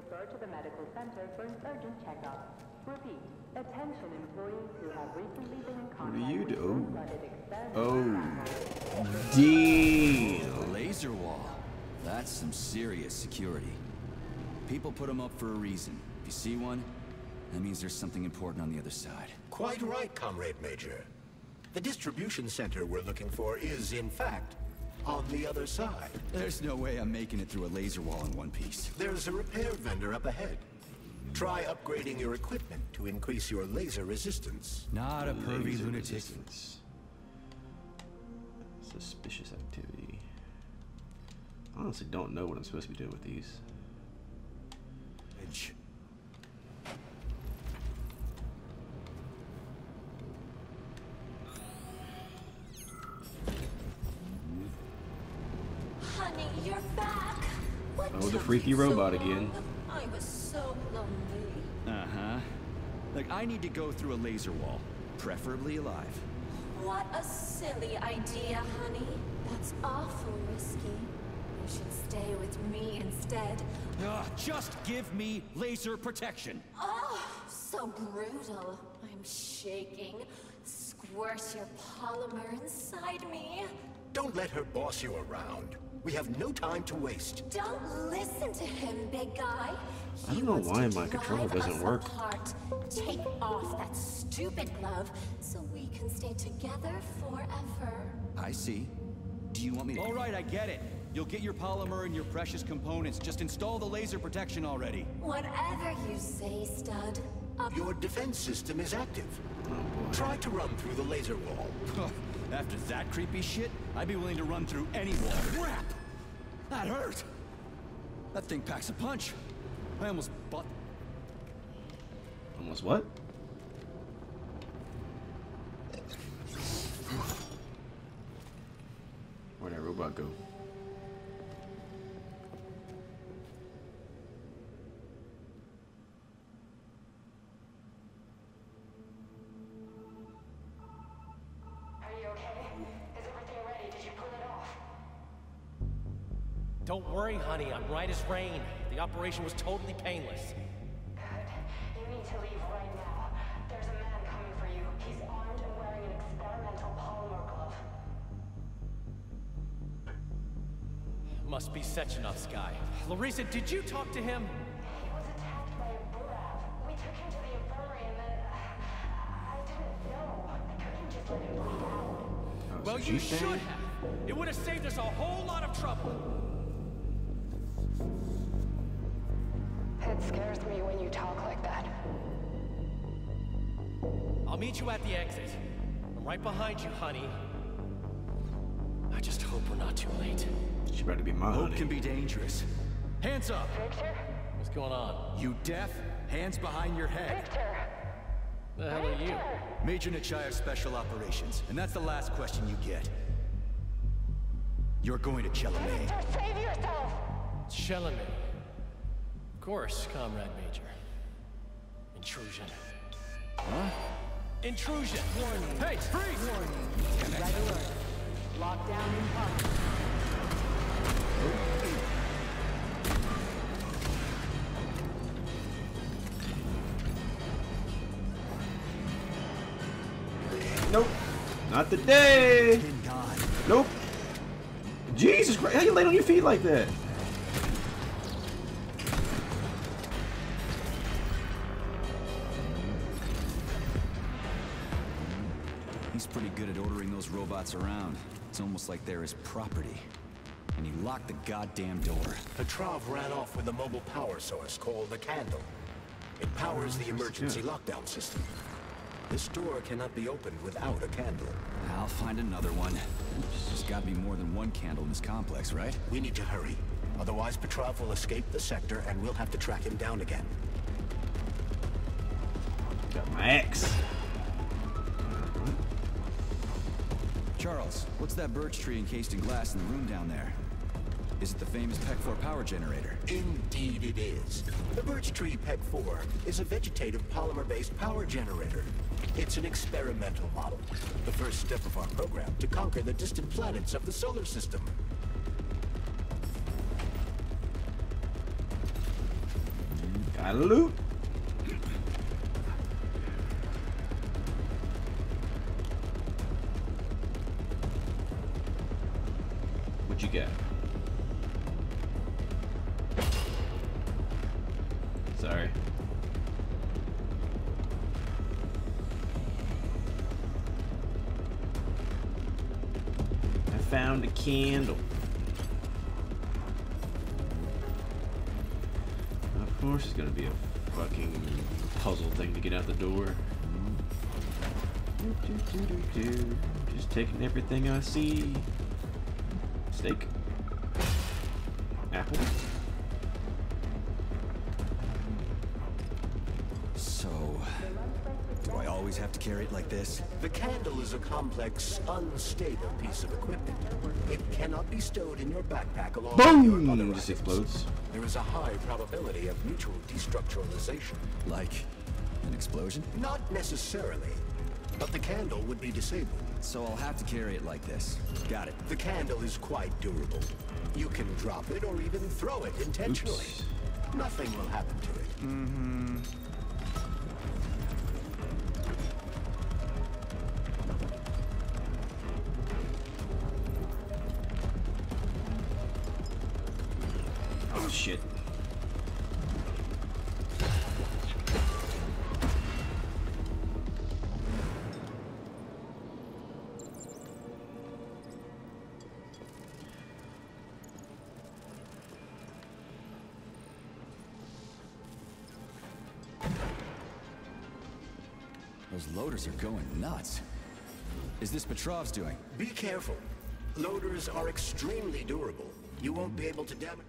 Refer to the medical center for an urgent checkup. Repeat, attention employees who have recently been in contact with blood-blooded experiments. Deal. Laser wall. That's some serious security. People put them up for a reason. If you see one, that means there's something important on the other side. Quite right, Comrade Major. The distribution center we're looking for is, in fact, on the other side. There's no way I'm making it through a laser wall in one piece. There's a repair vendor up ahead. Try upgrading your equipment to increase your laser resistance. Not a pervy lunatic. Suspicious activity. I honestly don't know what I'm supposed to be doing with these. Honey, you're back. What oh, the freaky robot again. I was so lonely. Uh-huh. Like, I need to go through a laser wall, preferably alive. What a silly idea, honey. That's awful risky. You should stay with me instead. Just give me laser protection. Oh, so brutal. I'm shaking. Squirt your polymer inside me. Don't let her boss you around. We have no time to waste. Don't listen to him, big guy. I don't know why my controller doesn't work. Apart. Take off that stupid glove so we can stay together forever. I see. Do you want me to... All right, I get it. You'll get your polymer and your precious components. Just install the laser protection already. Whatever you say, stud. Your defense system is active. Try to run through the laser wall. After that creepy shit, I'd be willing to run through any wall. Crap! That hurt! That thing packs a punch. I almost bought... Almost what? Where'd that robot go? Don't worry, honey. I'm right as rain. The operation was totally painless. Good. You need to leave right now. There's a man coming for you. He's armed and wearing an experimental polymer glove. Must be Sechenov's guy. Larissa, did you talk to him? He was attacked by a Burav. We took him to the infirmary and then... I didn't know. I couldn't just let him bleed out. Well, you should have. It would have saved us a whole lot of trouble. It scares me when you talk like that. I'll meet you at the exit. I'm right behind you, honey. I just hope we're not too late. She better be my honey. Hope can be dangerous. Hands up! Victor? What's going on? You deaf? Hands behind your head. Victor! The hell are you? Major Nichaya Special Operations, and that's the last question you get. You're going to Chalamet. Victor, save yourself! Chalamet. Of course, Comrade Major. Intrusion. Huh? Intrusion! Warning. Hey, freeze! Warning. Red alert. Lockdown in progress. Nope. Not today. Nope. Jesus Christ. How you laid on your feet like that? He's pretty good at ordering those robots around. It's almost like they're his property. And he locked the goddamn door. Petrov ran off with a mobile power source called the Candle. It powers the emergency lockdown system. This door cannot be opened without a candle. I'll find another one. There's gotta be more than one candle in this complex, right? We need to hurry. Otherwise, Petrov will escape the sector and we'll have to track him down again. Got my axe. Charles, what's that birch tree encased in glass in the room down there? Is it the famous PEC-4 power generator? Indeed it is. The birch tree PEC-4 is a vegetative polymer-based power generator. It's an experimental model, the first step of our program to conquer the distant planets of the solar system. Gotta loot. What you got? Sorry. I found a candle. Of course it's gonna be a fucking puzzle thing to get out the door. Just taking everything I see. Steak. Apple. So, do I always have to carry it like this? The candle is a complex, unstable piece of equipment. It cannot be stowed in your backpack along with your other Boom! Just items. explodes. There is a high probability of mutual destructuralization. Like an explosion? Not necessarily, but the candle would be disabled. So I'll have to carry it like this. Got it. The candle is quite durable. You can drop it or even throw it intentionally. Oops. Nothing will happen to it. Oh shit. Those loaders are going nuts. Is this Petrov's doing? Be careful. Loaders are extremely durable. You won't be able to damage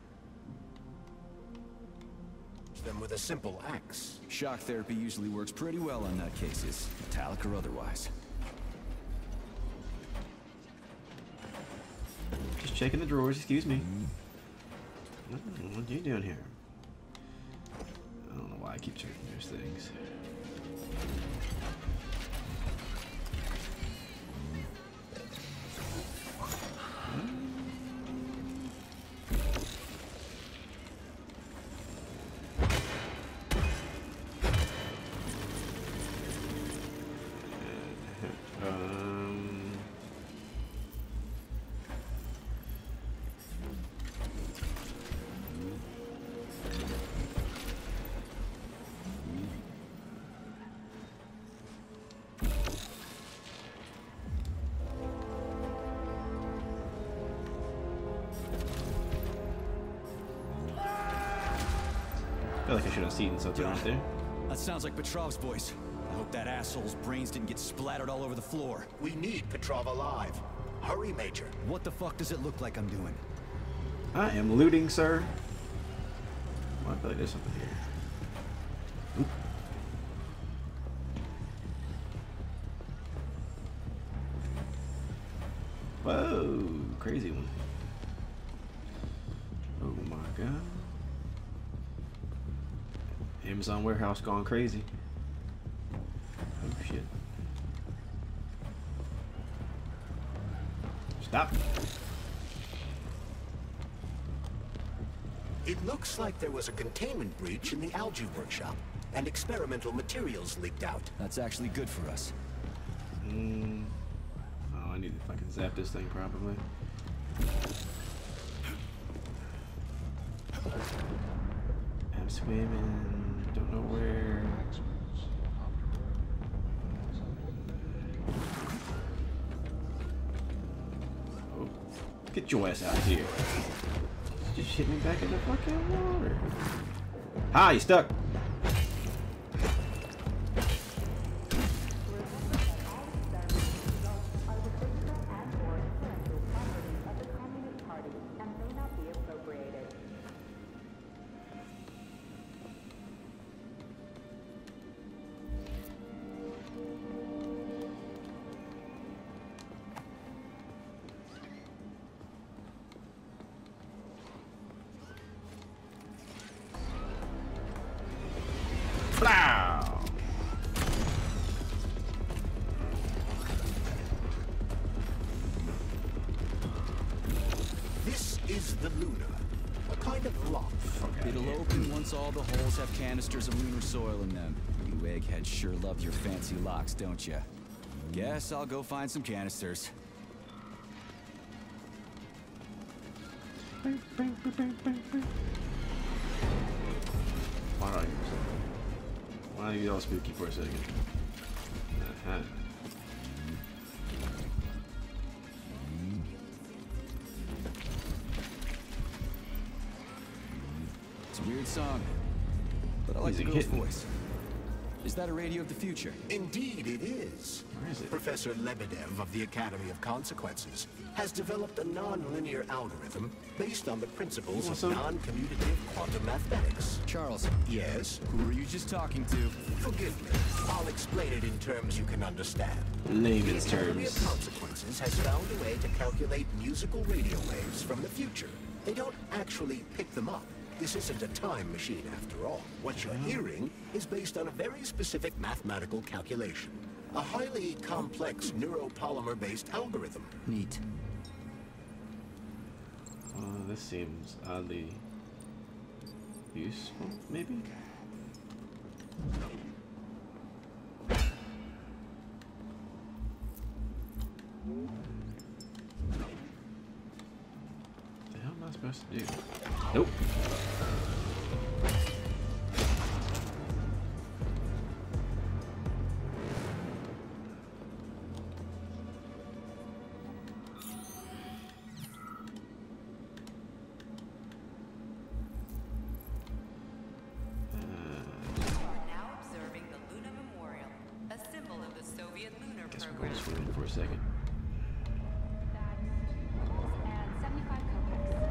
them with a simple axe. Shock therapy usually works pretty well on nutcases, metallic or otherwise. Just checking the drawers, excuse me. What are you doing here? I don't know why I keep checking those things. I feel like I should have seen something right there. That sounds like Petrov's voice. I hope that asshole's brains didn't get splattered all over the floor. We need Petrov alive. Hurry, Major. What the fuck does it look like I'm doing? I am looting, sir. Oh, I feel like there's something here. Oop. Whoa, crazy one. Oh my god. Amazon warehouse gone crazy. Oh shit. Stop. It looks like there was a containment breach in the algae workshop, and experimental materials leaked out. That's actually good for us. Oh, I need to fucking zap this thing probably. I'm swimming, don't know where. Oh, get your ass out of here. Just hit me back in the fucking water. Ah, you stuck. Plow! This is the Luna. a kind of lock. It'll open once all the holes have canisters of lunar soil in them. You eggheads sure love your fancy locks, don't you? Guess I'll go find some canisters. Why don't you all spooky for a second? It's a weird song, but I like the girl's voice. Is that a radio of the future? Indeed it is. Where is it? Professor Lebedev of the Academy of Consequences has developed a non-linear algorithm based on the principles of non-commutative quantum mathematics. Charles. Yes? Who were you just talking to? Forgive me. I'll explain it in terms you can understand. Layman's The Academy of terms. Consequences has found a way to calculate musical radio waves from the future. They don't actually pick them up. This isn't a time machine after all. What you're hearing is based on a very specific mathematical calculation. A highly complex neuropolymer-based algorithm. Neat. This seems oddly useful, maybe? What the hell am I supposed to do? Nope. For a second. And 75 kopecks.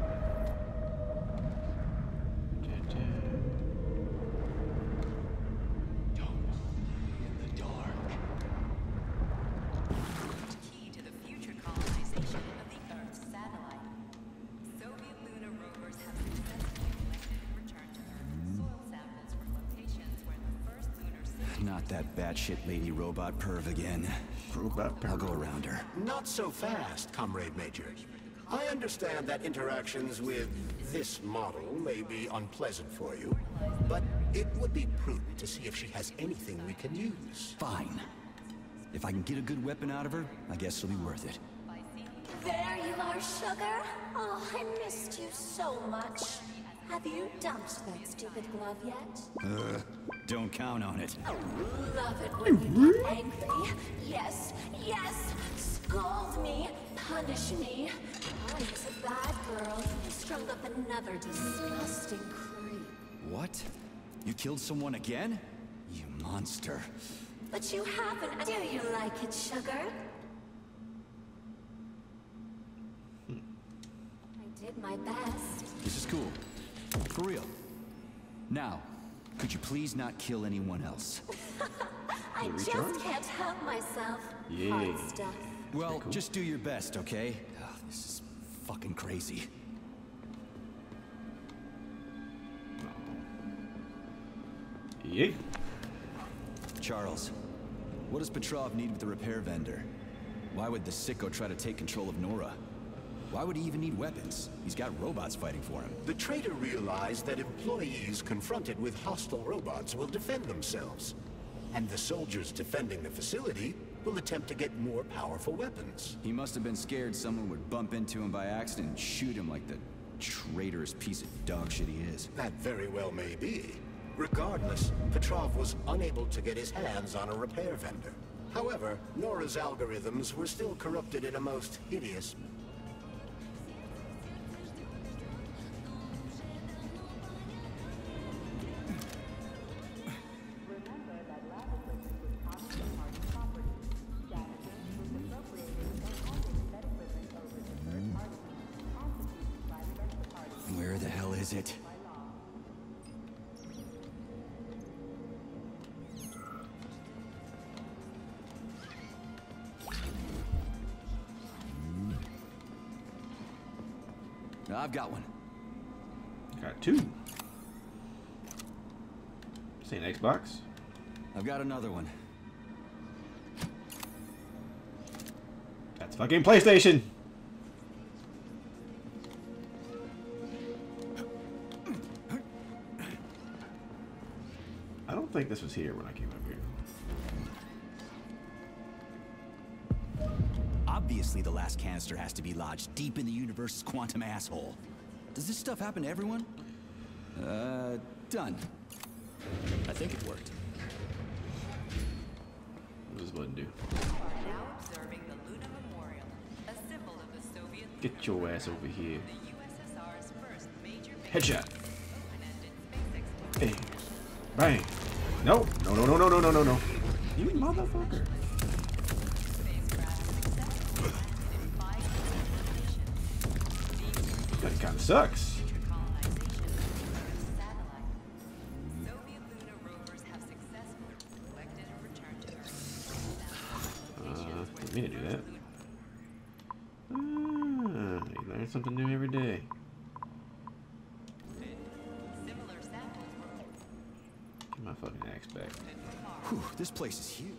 Key to the future colonization of the Earth's satellite. Soviet lunar rovers have successfully collected and returned to Earth soil samples from locations where the first lunar city. Not that batshit lady robot perv again. I'll go around her. Not so fast, Comrade Major. I understand that interactions with this model may be unpleasant for you, but it would be prudent to see if she has anything we can use. Fine. If I can get a good weapon out of her, I guess it'll be worth it. There you are, sugar. Oh, I missed you so much. Have you dumped that stupid glove yet? Don't count on it. Love it when you get angry. Yes, yes. Scold me. Punish me. I was a bad girl who strung up another disgusting creep. What? You killed someone again? You monster. But you haven't. Do you like it, sugar? I did my best. This is cool. For real. Now, could you please not kill anyone else? I just can't help myself. Hard stuff. Well, just do your best, okay? Oh, this is fucking crazy. Yeet. Charles, what does Petrov need with the repair vendor? Why would the sicko try to take control of Nora? Why would he even need weapons? He's got robots fighting for him. The traitor realized that employees confronted with hostile robots will defend themselves. And the soldiers defending the facility will attempt to get more powerful weapons. He must have been scared someone would bump into him by accident and shoot him like the traitorous piece of dog shit he is. That very well may be. Regardless, Petrov was unable to get his hands on a repair vendor. However, Nora's algorithms were still corrupted in a most hideous... Where the hell is it? I've got one. Got two. Say an Xbox. I've got another one. That's fucking PlayStation. think this was here when I came up here. Obviously, the last canister has to be lodged deep in the universe's quantum asshole. Does this stuff happen to everyone? Done. I think it worked. What does this button do? You are now observing the Luna Memorial, a symbol of the Soviet Get your ass over here. the USSR's first major Headshot. open-ended space exploration. Hey. Bang. No. No, no, no, no, no, no, no, no. You motherfucker. Spacecraft successfully landed in 5 different locations. That kind of sucks. Future colonization of the Earth's satellite. Soviet lunar rovers have successfully collected and returned to Earth. Didn't mean to do that. You learn something new every day. Similar samples were Get my fucking axe back. Whew, this place is huge.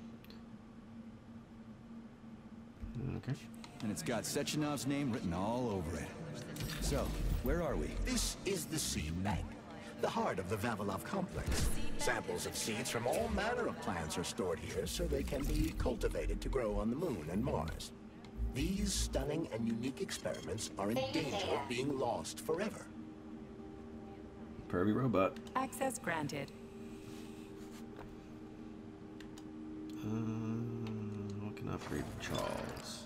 Okay. And it's got Sechenov's name written all over it. So, where are we? This is the seed bank, the heart of the Vavilov complex. Samples of seeds from all manner of plants are stored here so they can be cultivated to grow on the moon and Mars. These stunning and unique experiments are in danger of being lost forever. Pervy robot. access granted. What can I upgrade for Charles?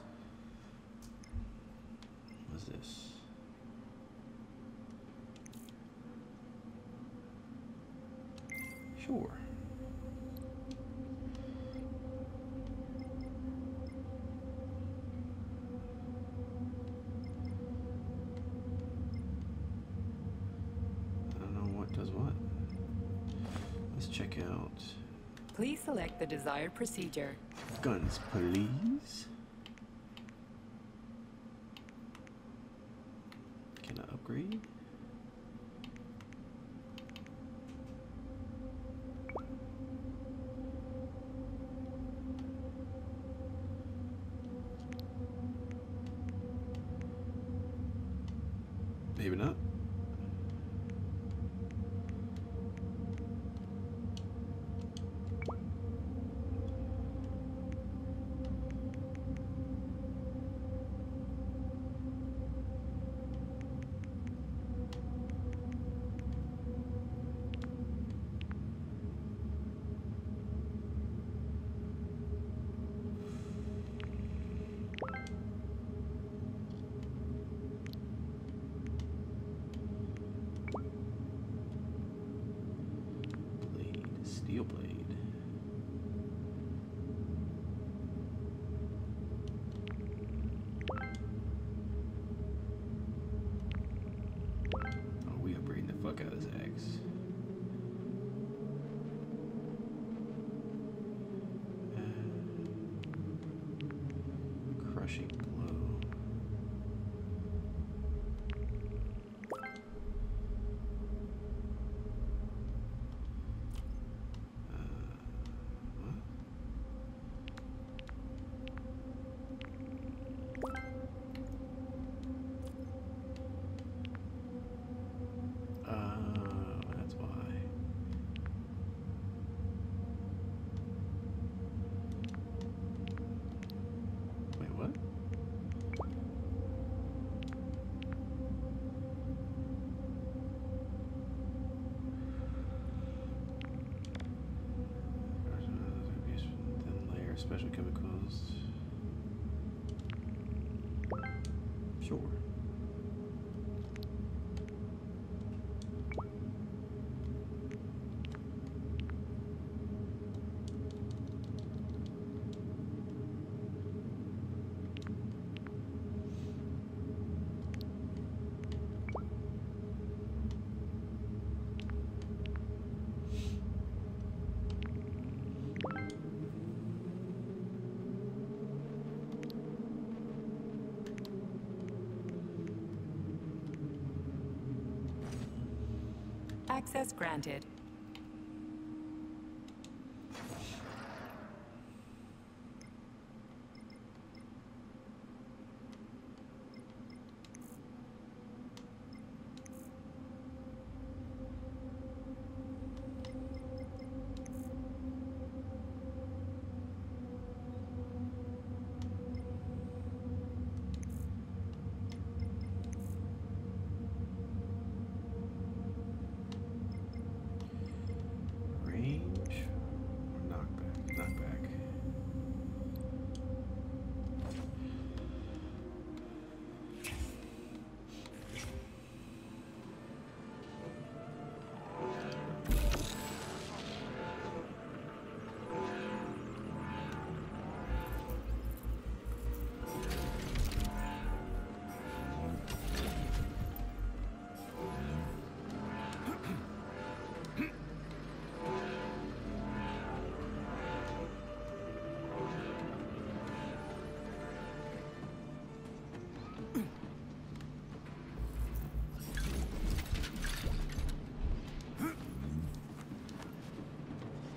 What's this? Sure. I don't know what does what. Let's check out Please select the desired procedure. guns, please. Can I upgrade? Maybe not. Blade, steel blade. Oh, we upgrading the fuck out of this axe. Crushing blow. That's why. Wait, what? Thin layer, special chemicals. Sure. Access granted.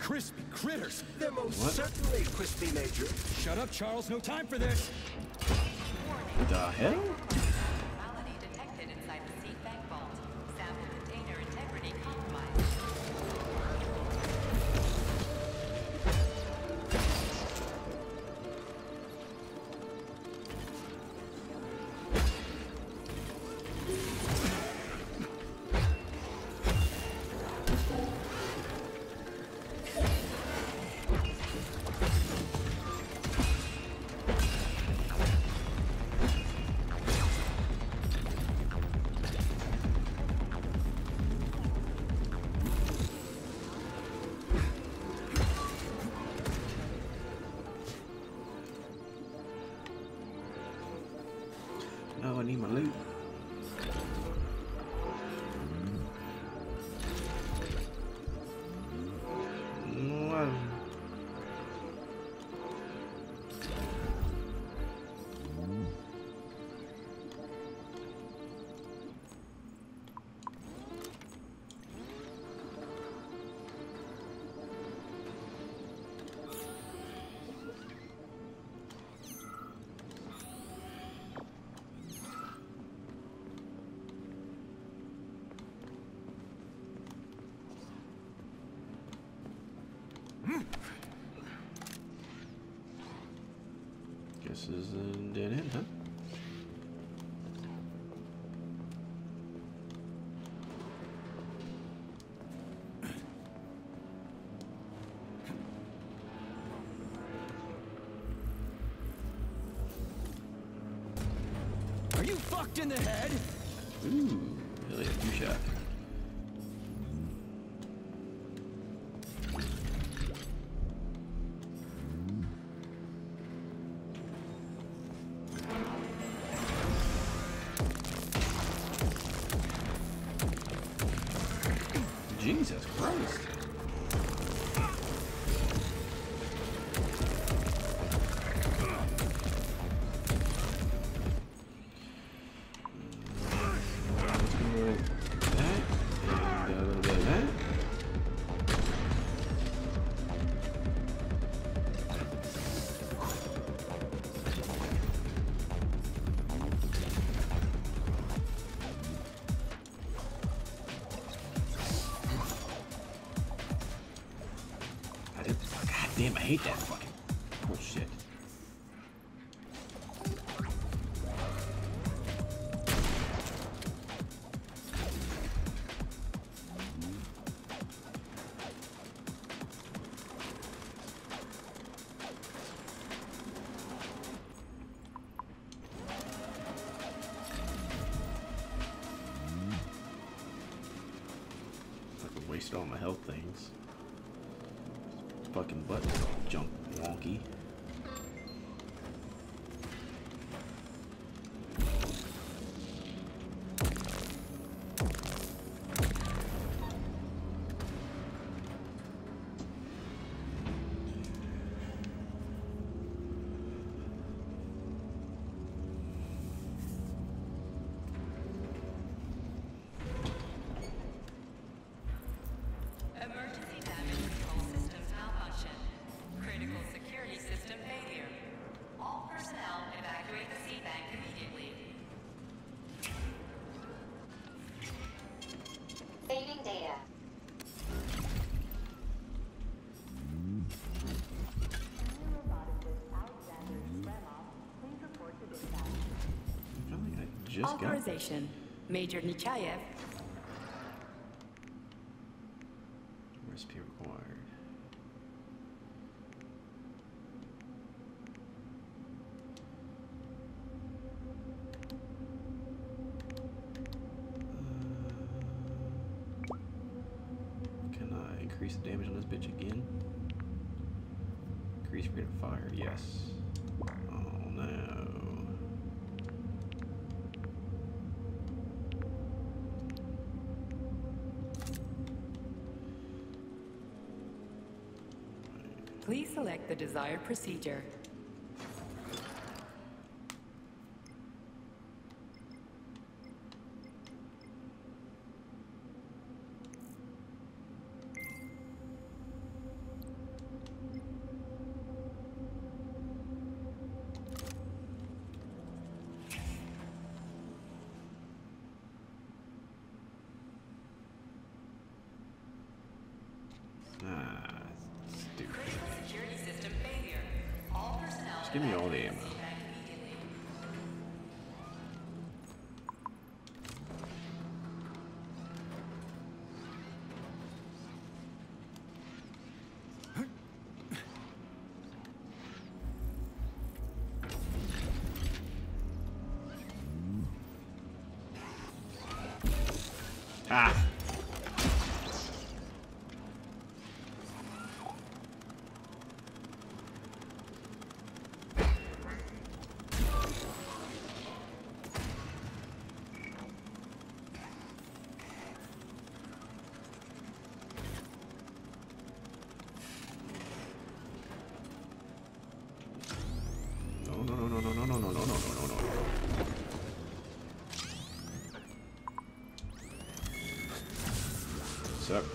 crispy critters. They're most What? certainly crispy, Major. Shut up, Charles. No time for this. The hell? Malady detected inside the seed bank vault. Sample container integrity compromised. No, I need my loot. What? Guess this is a dead end, huh? Are you fucked in the head? Ooh, really a few shot. Jesus Christ. Let's go with that and a little bit of that. God damn, I hate that fucking bullshit. Fucking wasted all my health things. Fucking buttons all junk wonky. Emergency damage control systems malfunction. Critical security system failure. All personnel evacuate the seed bank immediately. Saving data. I feel like I just got Authorization. Major Nichayev. recipe required. Can I increase the damage on this bitch again? Increase rate of fire, yes. Oh no. Please select the desired procedure. Give me all the ammo. Ah. Suck.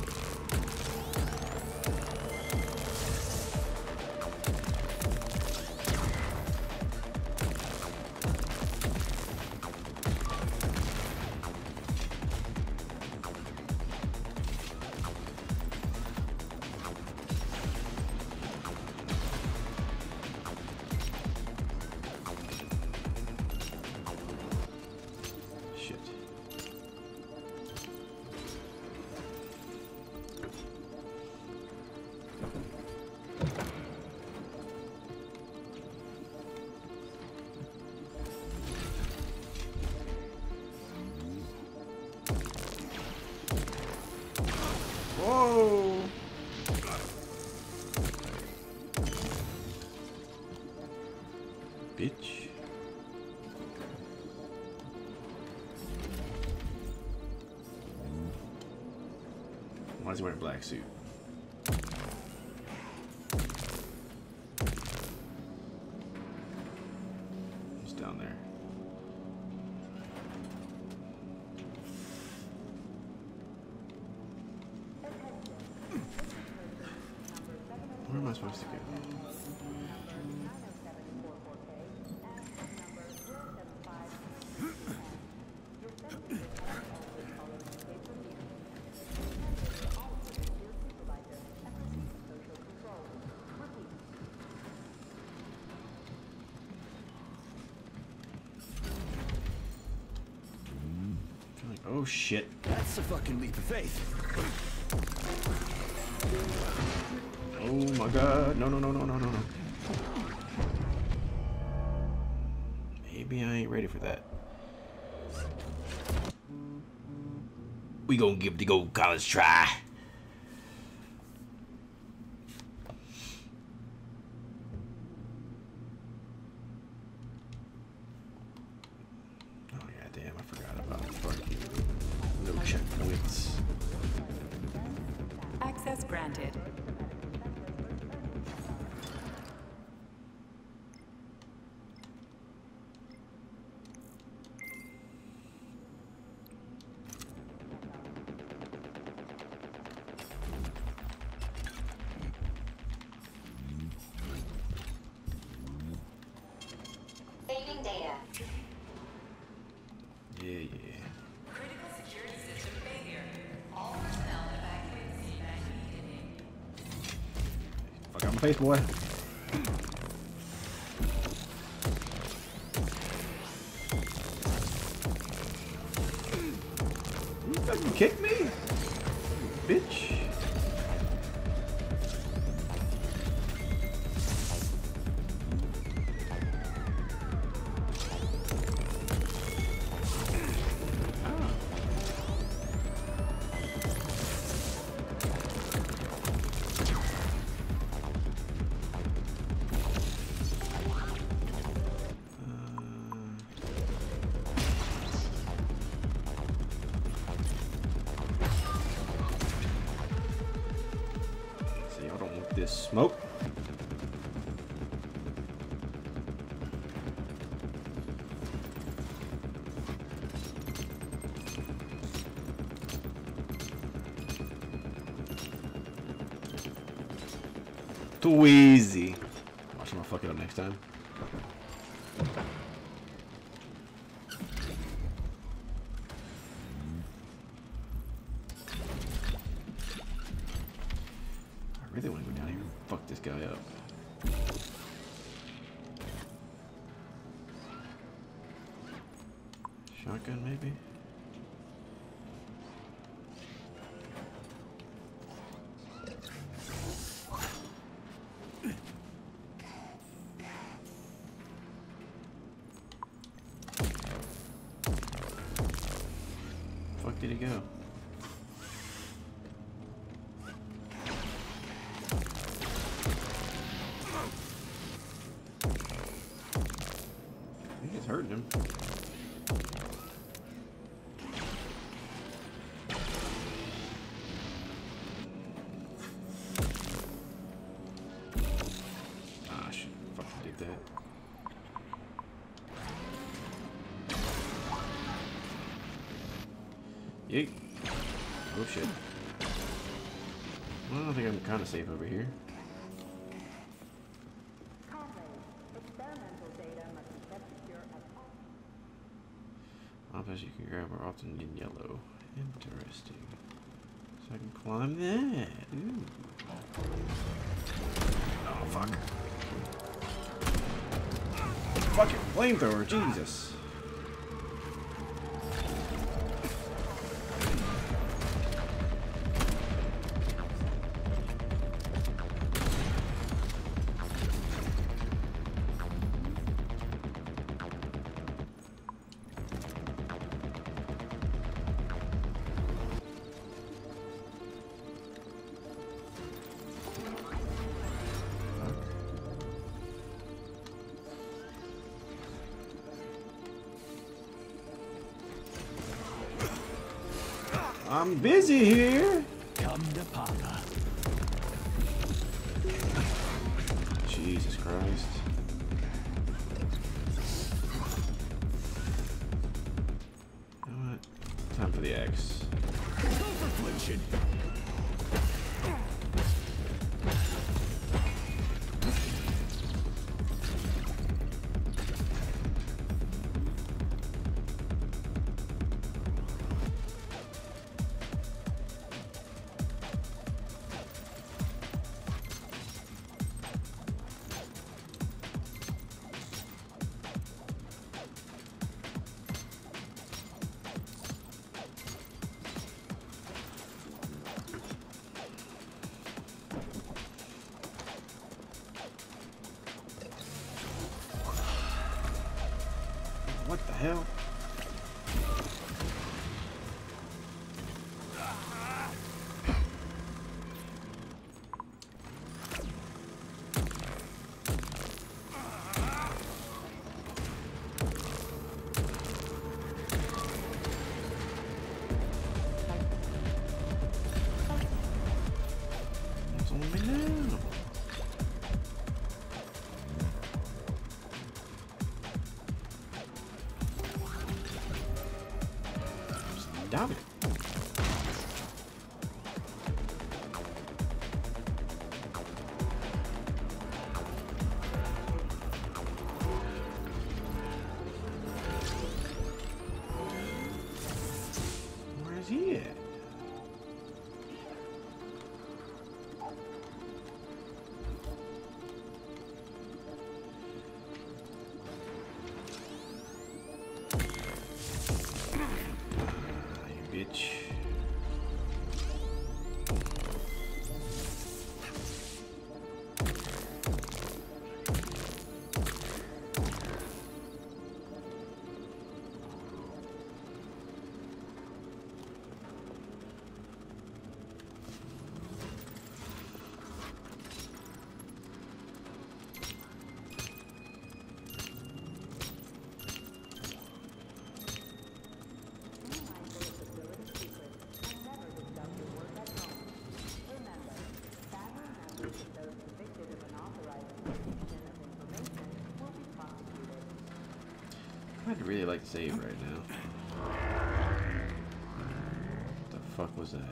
Whoa! Bitch. Why is he wearing a black suit? What's down there? Where am I supposed to go? Oh shit. That's a fucking leap of faith. Oh my god. No, no, no, no, no, no, no. Maybe I ain't ready for that. We gonna give the Gold College a try. Oh yeah, damn, I forgot about fucking no checkpoints. Access granted. Saving data. Yeah, yeah. Critical security system failure. All personnel evacuate CVAC immediately. Fuck out my face, boy. You fucking kick me? Bitch. This smoke. Too easy. Watch him fuck it up next time. I really want to go down here and fuck this guy up. Shotgun, maybe? Fuck did he go? I think it's hurting him. Ah, shit. Fucking did that. Yeet. Oh shit. Well, I think I'm kind of safe over here. Experimental data must be kept secure at all. Objects you can grab are often in yellow. Interesting. So I can climb that. Ooh. Oh, fuck. Fucking flamethrower, Jesus. I'm busy here. Come to Papa. Jesus Christ. You know what? Time for the X. Overfliction. What the hell? It's on me now. Damn it. Where is he at? Bitch. I'd really like to save right now. What the fuck was that?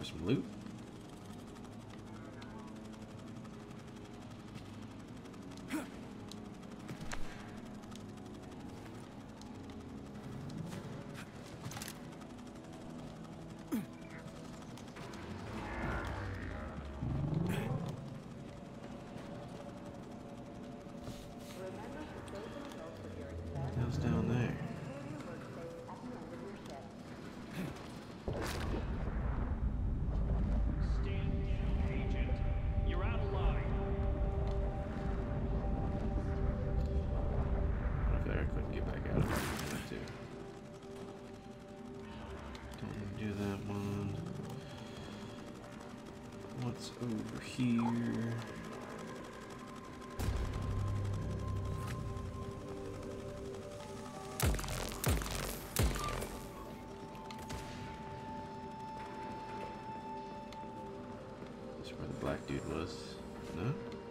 some loot. What's down there? You're out of line. Okay, I couldn't get back out of it. Too. Don't need to do that one. What's over here? Where the black dude was. No?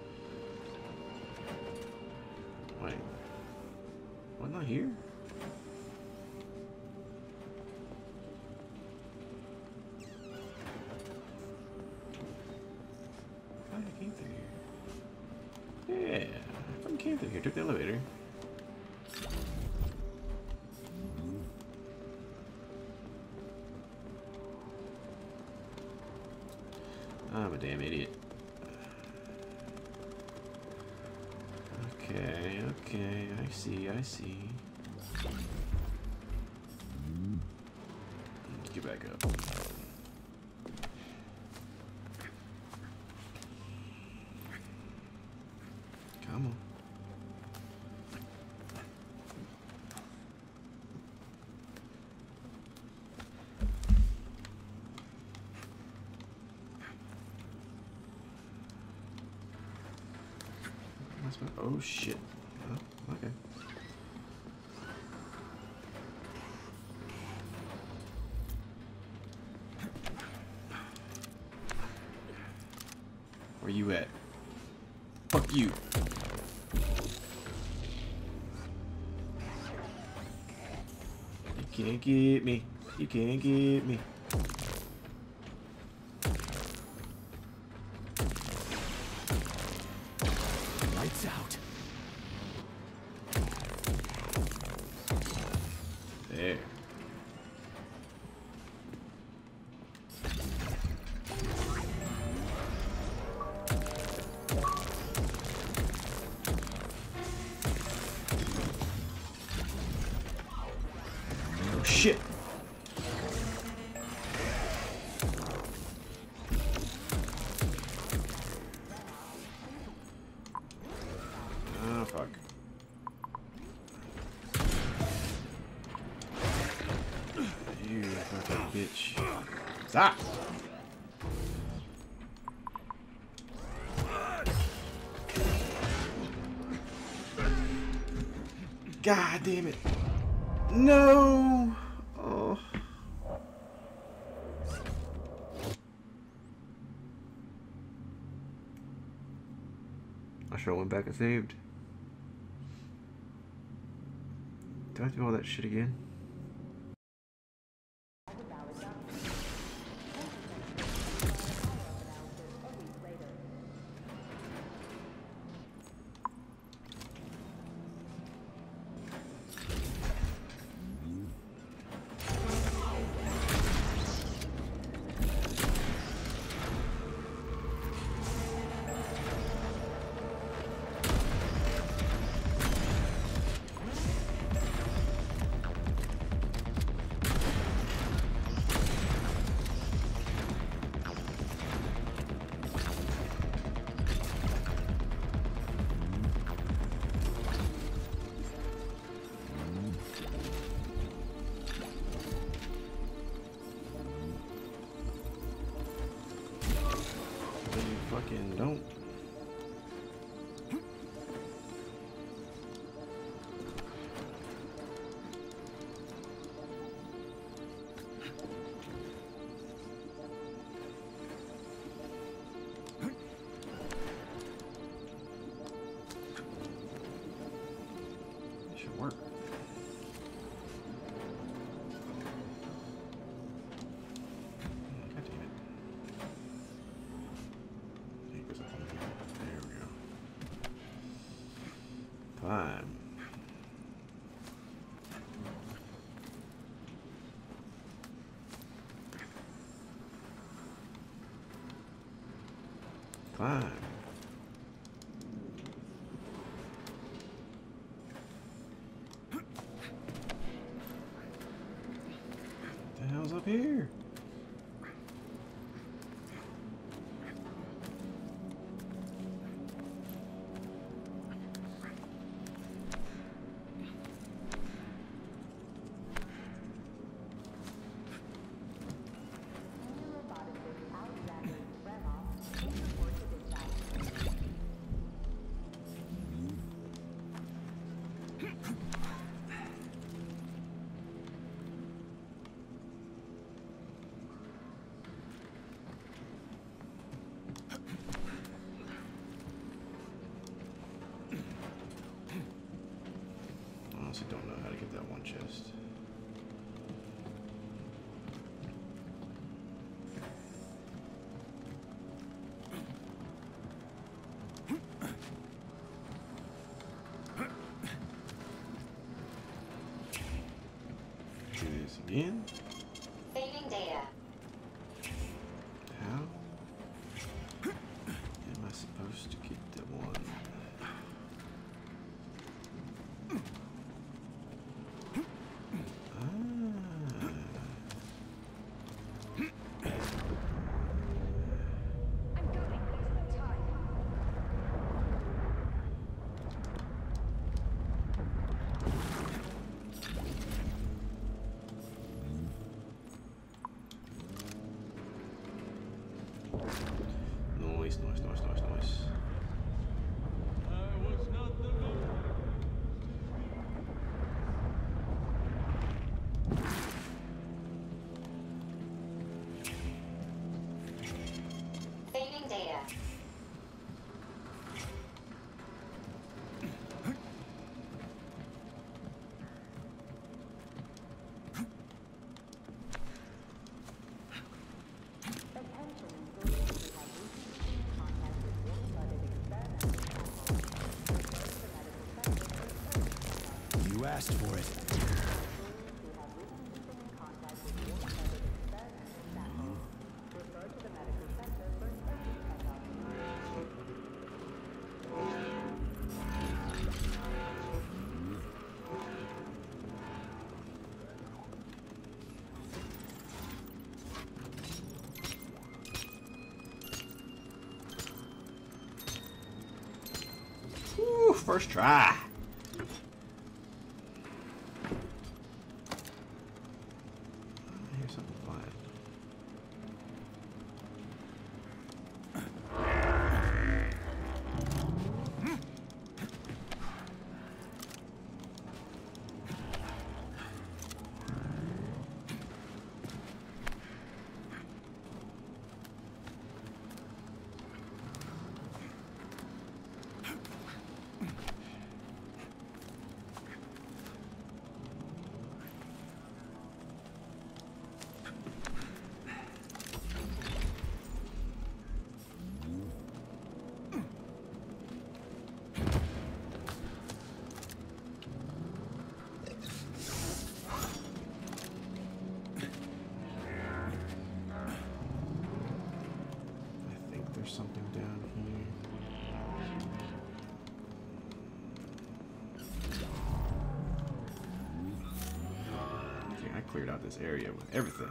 Wait. Wasn't I here? I came through here. Yeah. I fucking came through here. Took the elevator. I'm a damn idiot. Okay, okay, I see. Let's get back up. Come on. Oh shit. Oh, okay. Where you at? Fuck you. You can't get me. You can't get me. Lights out. There. Oh shit. Oh fuck. You fucking bitch. Stop! God damn it. No! Oh. I sure went back and saved. Do I have to do all that shit again? Climb. What the hell's up here? Don't know how to get that one chest. Do this again. Saving data. How am I supposed to get that one? Noise. Saving data. You asked for it. Woo, first try. Here's something fun. Something down here. Okay, I cleared out this area with everything.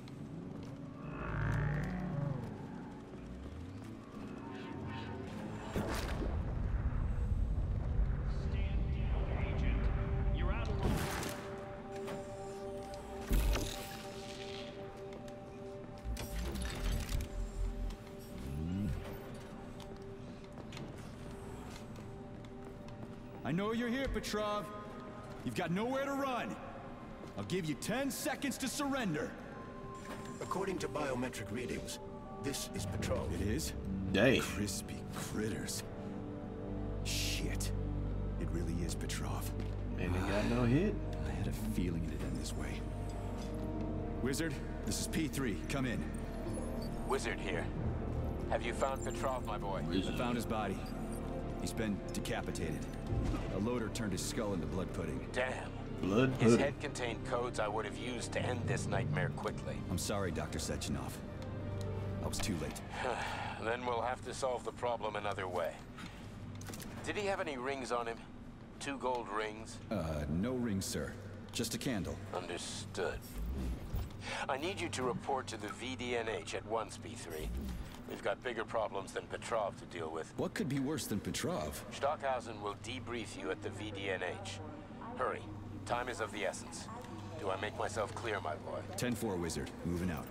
I know you're here, Petrov. You've got nowhere to run. I'll give you 10 seconds to surrender. According to biometric readings, this is Petrov. It is? Hey. Crispy critters. Shit. It really is Petrov. And they got no hit. I had a feeling it'd end this way. Wizard, this is P3. Come in. Wizard here. Have you found Petrov, my boy? I found his body. He's been decapitated. A loader turned his skull into blood pudding. Damn. Blood His pudding. head contained codes I would have used to end this nightmare quickly. I'm sorry, Dr. Sechenov. I'll Petroভ's too late. Then we'll have to solve the problem another way. Did he have any rings on him? 2 gold rings? No rings, sir. Just a candle. Understood. I need you to report to the VDNH at once, B3. We've got bigger problems than Petrov to deal with. What could be worse than Petrov? Stockhausen will debrief you at the VDNH. Hurry. Time is of the essence. Do I make myself clear, my boy? 10-4, Wizard. Moving out.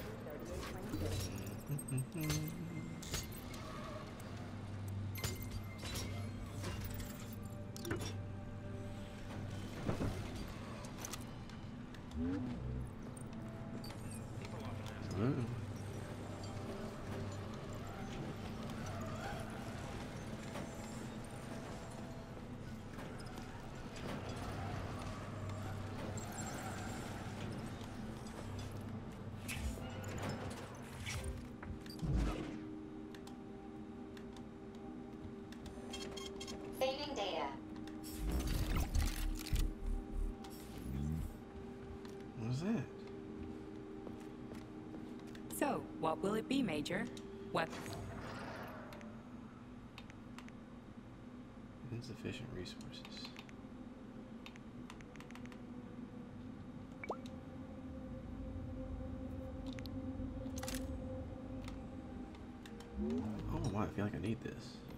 Saving data. What was that? So, what will it be, Major? What? Insufficient resources. I don't know why I feel like I need this.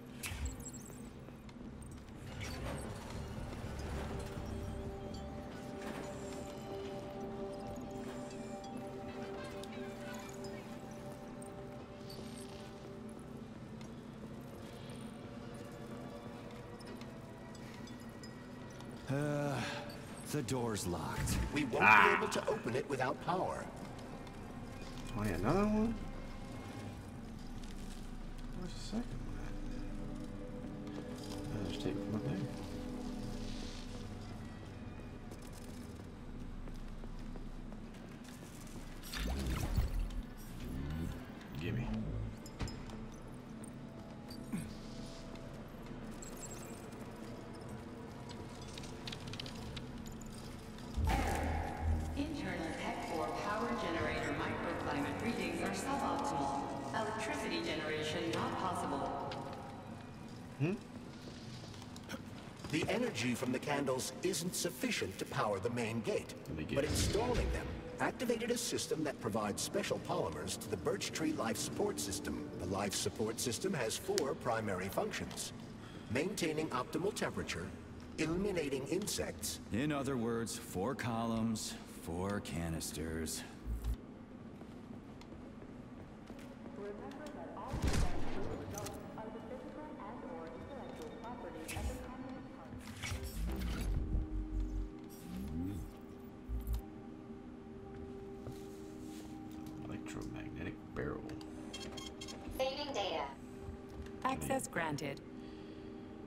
The door's locked. We won't be able to open it without power. Oh yeah, another one? Where's the second one at? I'll just take it from up there. Gimme. Internal Tech 4 power generator microclimate readings are suboptimal. Electricity generation not possible. The energy from the candles isn't sufficient to power the main gate, but installing them activated a system that provides special polymers to the birch tree life support system. The life support system has 4 primary functions: maintaining optimal temperature, eliminating insects. In other words, 4 columns, 4 canisters. Remember that all events will result are the physical and/or intellectual property of the communist party. Electromagnetic barrel. Saving data. Access granted.